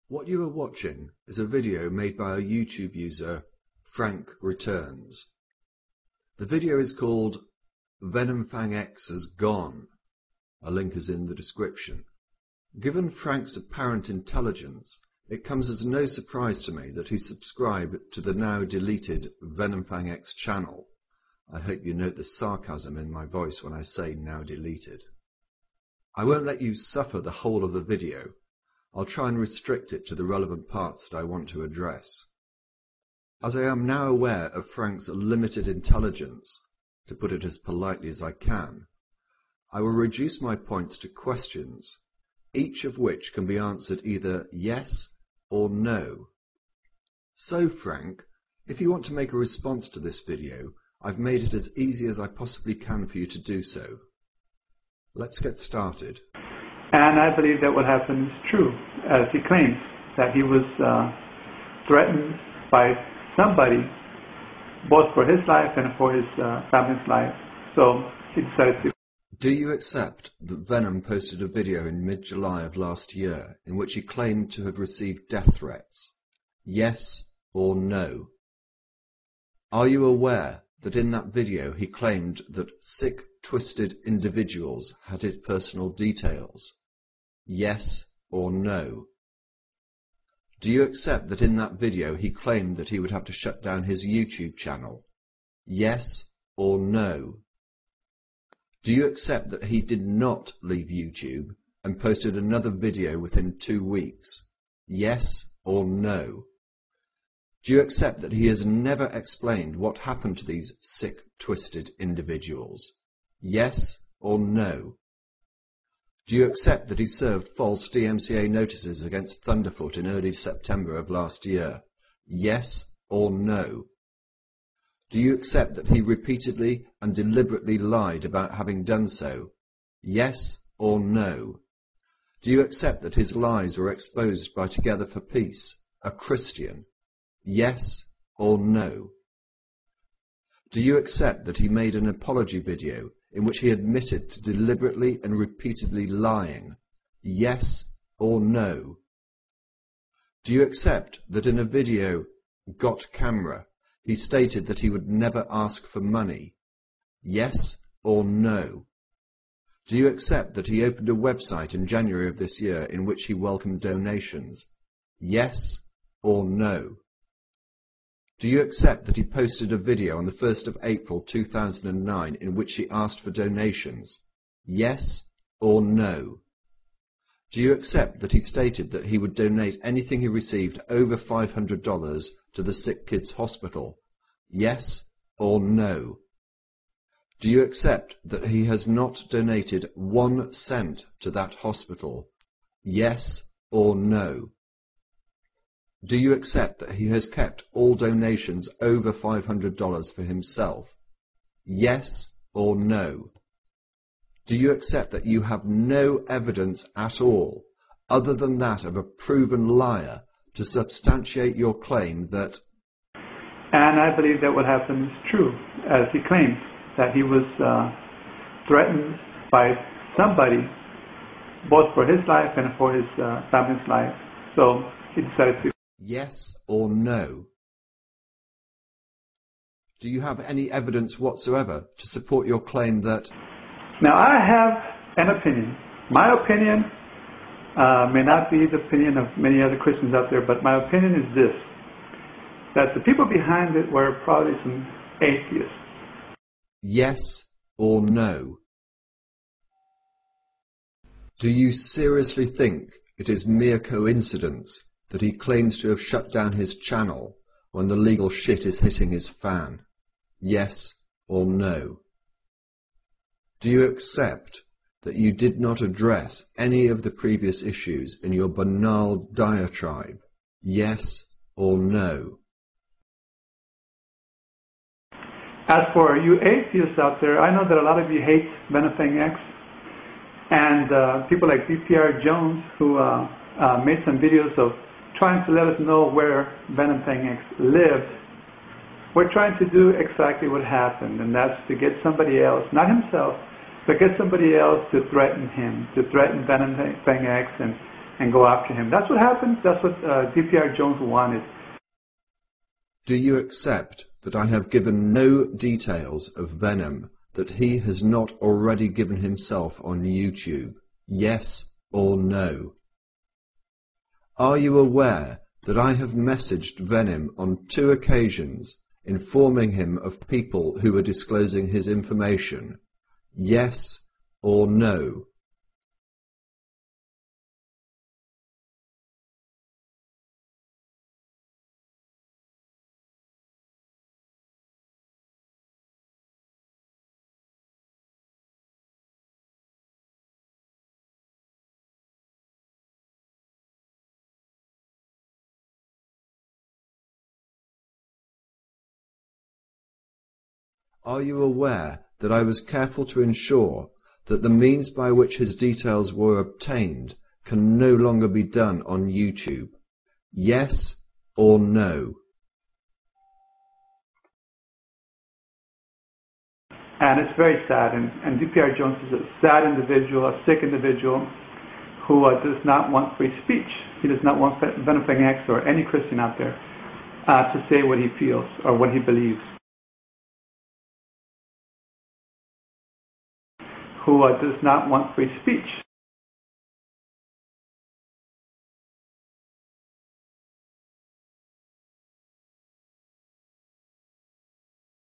What you are watching is a video made by a YouTube user, Frank Returns. The video is called Venom Fang X Has Gone. A link is in the description. Given Frank's apparent intelligence, it comes as no surprise to me that he subscribed to the now deleted Venom Fang X channel. I hope you note the sarcasm in my voice when I say now deleted. I won't let you suffer the whole of the video. I'll try and restrict it to the relevant parts that I want to address. As I am now aware of Frank's limited intelligence, to put it as politely as I can, I will reduce my points to questions, each of which can be answered either yes or no. So Frank, if you want to make a response to this video, I've made it as easy as I possibly can for you to do so. Let's get started. And I believe that what happened is true, as he claims, that he was threatened by somebody, both for his life and for his family's life. So he decided to. Do you accept that Venom posted a video in mid-July of last year in which he claimed to have received death threats? Yes or no? Are you aware that in that video he claimed that sick, twisted individuals had his personal details? Yes or no? Do you accept that in that video he claimed that he would have to shut down his YouTube channel? Yes or no? Do you accept that he did not leave YouTube and posted another video within 2 weeks? Yes or no? Do you accept that he has never explained what happened to these sick, twisted individuals? Yes or no? Do you accept that he served false DMCA notices against Thunderfoot in early September of last year? Yes or no? Do you accept that he repeatedly and deliberately lied about having done so? Yes or no? Do you accept that his lies were exposed by Together for Peace, a Christian? Yes or no? Do you accept that he made an apology video in which he admitted to deliberately and repeatedly lying? Yes or no? Do you accept that in a video, Got Camera, he stated that he would never ask for money? Yes or no? Do you accept that he opened a website in January of this year in which he welcomed donations? Yes or no? Do you accept that he posted a video on the 1st of April 2009 in which he asked for donations? Yes or no? Do you accept that he stated that he would donate anything he received over $500 to the Sick Kids Hospital? Yes or no? Do you accept that he has not donated 1 cent to that hospital? Yes or no? Do you accept that he has kept all donations over $500 for himself? Yes or no? Do you accept that you have no evidence at all, other than that of a proven liar, to substantiate your claim that... And I believe that what happened is true, as he claims, that he was threatened by somebody, both for his life and for his family's life. So he decided to. Yes or no? Do you have any evidence whatsoever to support your claim that... Now, I have an opinion. My opinion may not be the opinion of many other Christians out there, but my opinion is this, that the people behind it were probably some atheists. Yes or no? Do you seriously think it is mere coincidence that he claims to have shut down his channel when the legal shit is hitting his fan? Yes or no? Do you accept that you did not address any of the previous issues in your banal diatribe? Yes or no? As for you atheists out there, I know that a lot of you hate Venom Fang X, and people like DPRJones who made some videos of trying to let us know where Venom Fang X lived. We're trying to do exactly what happened, and that's to get somebody else, not himself, but get somebody else to threaten him, to threaten Venom Fang X and and go after him. That's what happened. That's what DPRJones wanted. Do you accept that I have given no details of Venom that he has not already given himself on YouTube? Yes or no? Are you aware that I have messaged Venom on 2 occasions informing him of people who are disclosing his information? Yes or no? Are you aware that I was careful to ensure that the means by which his details were obtained can no longer be done on YouTube? Yes or no? And it's very sad. And DPRJones is a sad individual, a sick individual who does not want free speech. He does not want Venom X or any Christian out there to say what he feels or what he believes. Who does not want free speech.